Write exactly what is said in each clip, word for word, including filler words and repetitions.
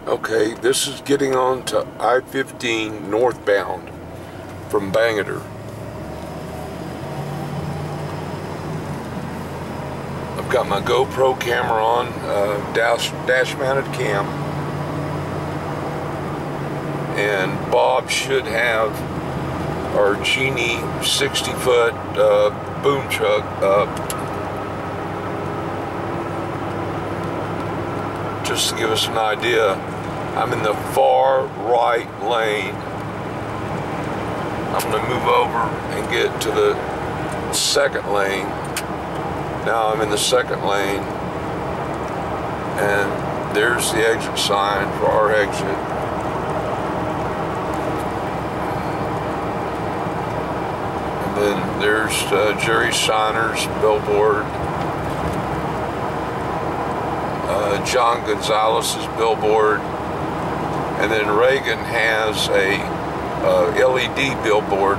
Okay, this is getting on to I fifteen northbound from Bangerter. I've got my GoPro camera on, uh, dash, dash mounted cam, and Bob should have our Genie sixty foot uh, boom truck up. Just to give us an idea, I'm in the far right lane. I'm going to move over and get to the second lane. Now I'm in the second lane, and there's the exit sign for our exit. And then there's uh, Jerry Shiner's billboard. Uh, John Gonzalez's billboard, and then Reagan has a uh, L E D billboard.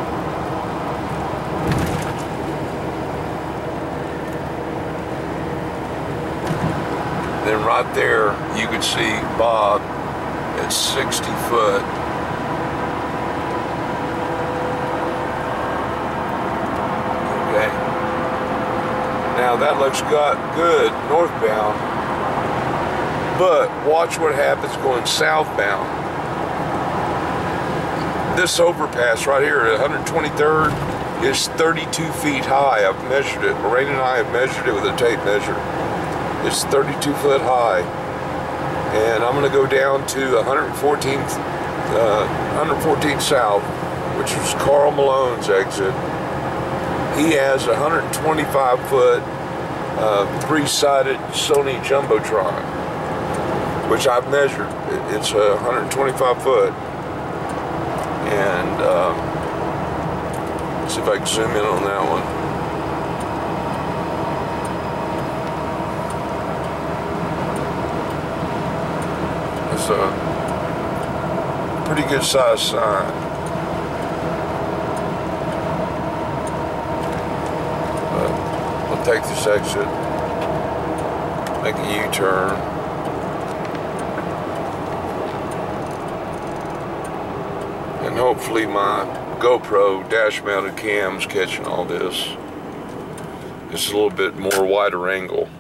Then right there you can see Bob at sixty foot. Okay. Now that looks got good northbound. But watch what happens going southbound. This overpass right here at one twenty-third is thirty-two feet high. I've measured it. Lorraine and I have measured it with a tape measure. It's thirty-two foot high. And I'm going to go down to one fourteenth, uh, one fourteenth South, which is Carl Malone's exit. He has a one twenty-five foot uh, three-sided Sony Jumbotron, which I've measured. It's uh, one twenty-five foot. And um, let's see if I can zoom in on that one. It's a pretty good size sign. But we'll take this exit, make a U-turn. And hopefully my GoPro dash mounted cam's catching all this. It's a little bit more wider angle.